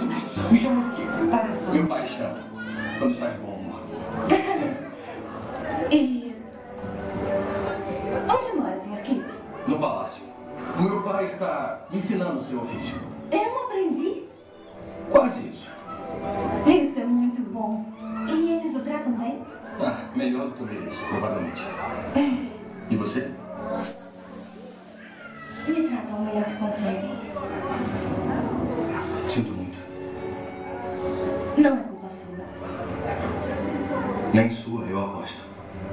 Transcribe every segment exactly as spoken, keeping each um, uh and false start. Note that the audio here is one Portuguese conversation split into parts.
Me chama de quê? Para Meu pai chama. Quando está de bom humor. E... onde mora, senhor Keats? No palácio. O meu pai está me ensinando o seu ofício. É um aprendiz? Quase isso. Isso é muito bom. E eles o tratam bem? Ah, melhor do que eu mereço, provavelmente. E você? Me tratam o melhor que conseguem. Sinto muito. Não é culpa sua. Nem sua, eu aposto.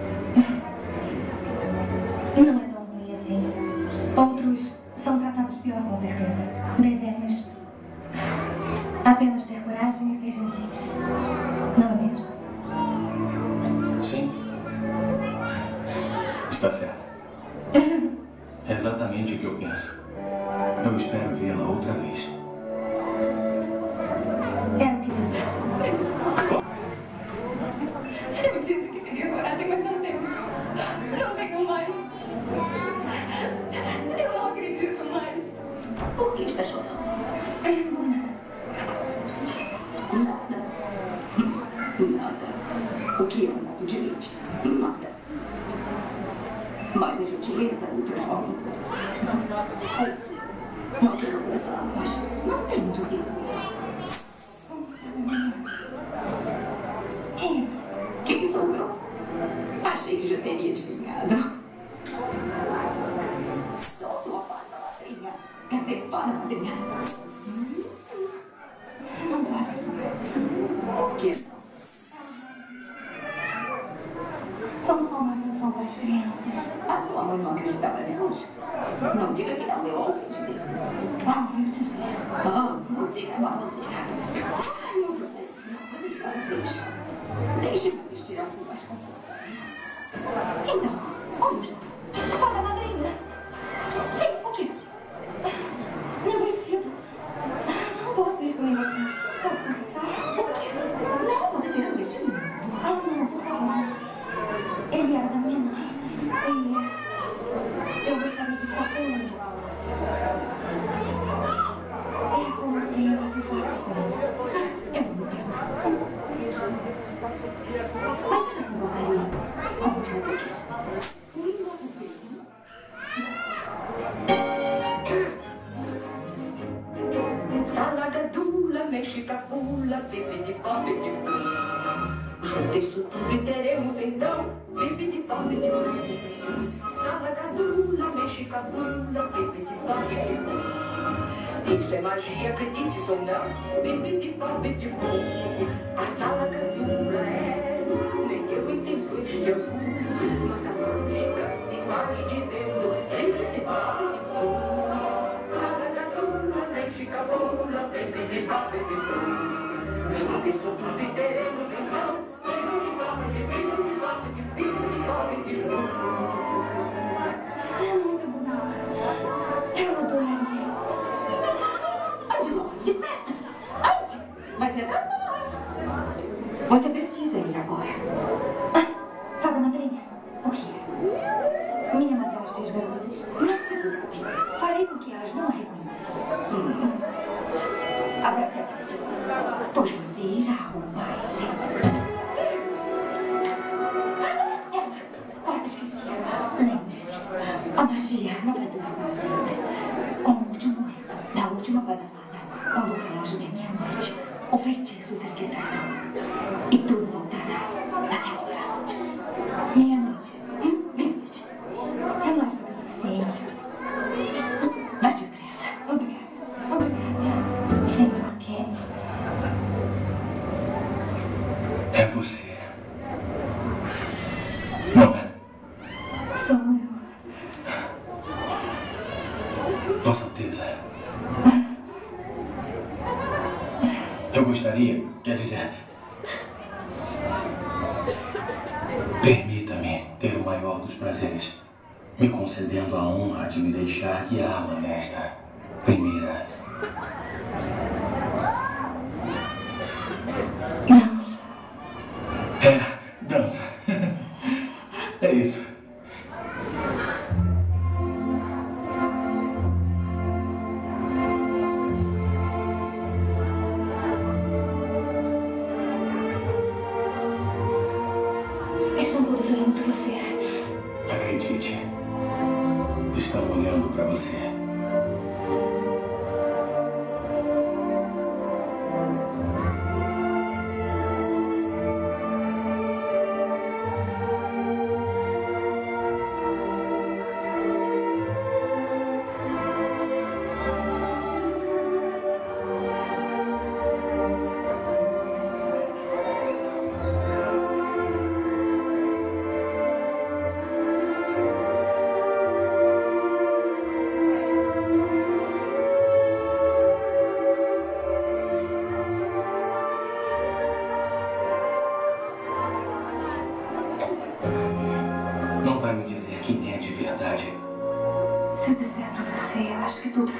Não é tão ruim assim. Outros são tratados pior, com certeza. Devemos apenas ter coragem e ser gentis. Não é mesmo? Sim. Está certo. É exatamente o que eu penso. Eu espero vê-la outra vez. É o que desejo. Eu disse que teria coragem, mas não tenho. Não tenho mais. Eu não acredito mais. Por que está chorando? É nada. Nada. Nada. O que é um copo de leite? Nada. Mas a gentileza me transforma em tudo. Não quero pensar, mas não tenho dúvida. Quem é você? Quem sou eu? Achei que já teria adivinhado. Sou sua fada madrinha. Quer dizer, fada madrinha. Não gosto disso. Por que não? São só uma invenção das crianças. A sua mãe não acreditava nelas? Não diga que não, eu ouvi dizer. Ouviu dizer. Ah, você é uma baboseira. Não processo, uma coisa de cada vez. Deixe-me vestir algo mais confortável. Então, onde está? A fada madrinha. Sim, o quê? Meu vestido. Não posso ir com ele assim. Posso sentar? O quê? Não, você terá um vestido? Ah, não, por favor. Ele era da minha mãe. E eu gostaria de estar com ele no palácio. É como se ela ficasse com ele. Eu não entendo. Vai para essa borraria. Como te diz? Salagadula, mexicapula, bibidi-bobidi-bum. Junta isso tudo e teremos então bibidi-bobidi-bum. Salagadula, mexicapula, bibidi-bobidi-bum. Isso é magia, acredites ou não, bibidi-bobidi-bum. A salagadula é, nem eu entendo este orgulho, mas a mágica se faz dizendo bibidi-bobidi-bum. Salagadula, mexicapula, bibidi-bobidi-bum. Junta isso tudo e teremos então bibidi-bobidi-bibidi-bobidi-bibidi-bobidi-bum. É muito bonita. Eu adoraria. Ande logo, depressa. Ande. Vai ser dança. Você precisa ir agora. Ah, fada madrinha. O que é? Minha madrasta e as garotas. Não se preocupe. Farei com que elas não a reconheçam. Hum. Abrace a fácil, pois você irá ao baile. Ela, quase esqueci. Lembre-se, a magia não vai durar para sempre. Com o último eco da última badalada, quando o relógio der meia-noite, o feitiço será quebrado. E tudo voltará a ser como era antes. Meia-noite. Hum, meia-noite. É mais do que o suficiente. Vá depressa. Obrigada. Obrigada. Senhor Keats. É você. Não é? Sou eu. Vossa Alteza. Eu gostaria, quer dizer... Permita-me ter o maior dos prazeres, me concedendo a honra de me deixar guiá-la nesta primeira... Dança. É, dança. É isso.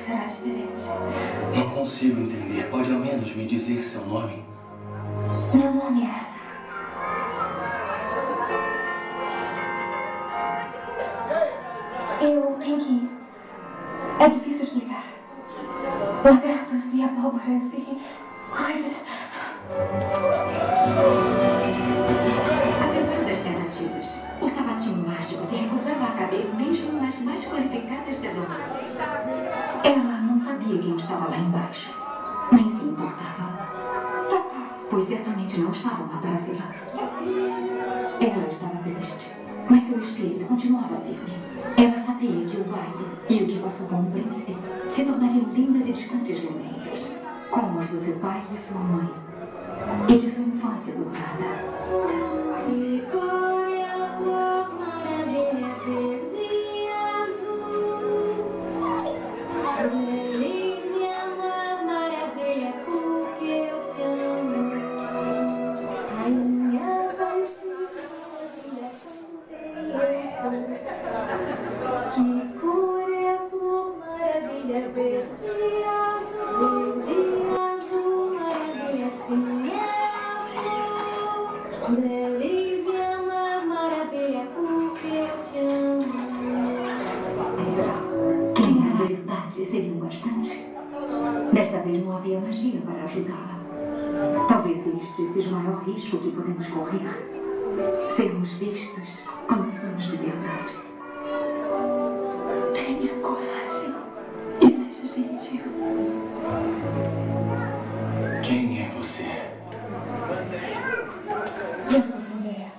será diferente. Não consigo entender. Pode ao menos me dizer seu nome? Meu nome é... Eu tenho que ir. É difícil explicar. Lagartos e abóboras e coisas. Apesar das tentativas, o sapatinho mágico se recusava a caber mesmo nas mais qualificadas devoradas. Ela não sabia quem estava lá embaixo, nem se importava, pois certamente não estavam lá para vê-la. Ela estava triste, mas seu espírito continuava firme. Ela sabia que o baile e o que passou com o príncipe se tornariam lindas e distantes lembranças, como os do seu pai e sua mãe, e de sua infância dourada. E por a flor maravilha verde e azul. Feliz minha amor, maravilha, porque eu te amo. Rainha vai ser que por a flor maravilha verde e azul. Verde e azul, maravilha, sim, é amor. Feliz minha amor, maravilha, porque eu te amo. Quem a verdade seria bastante. Desta vez não havia magia para ajudá-la. Talvez este seja o maior risco que podemos correr. Sermos vistos como somos de verdade. Tenha coragem e seja gentil. Quem é você? Eu sou Cinderela.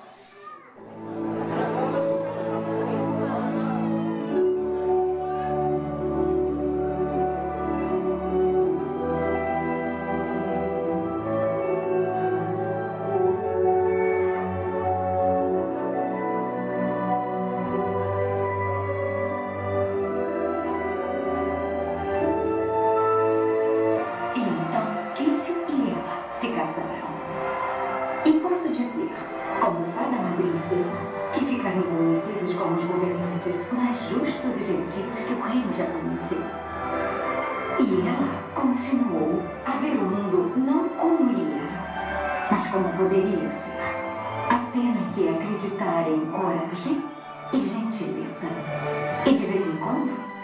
E então, Kate e ela se casaram. E posso dizer, como fada madrinha dela, que ficaram conhecidos como os governantes mais justos e gentis que o reino já conheceu. E ela continuou a ver o mundo não como ele era, mas como poderia ser. Apenas se acreditar em coragem e gentileza. E de vez em quando,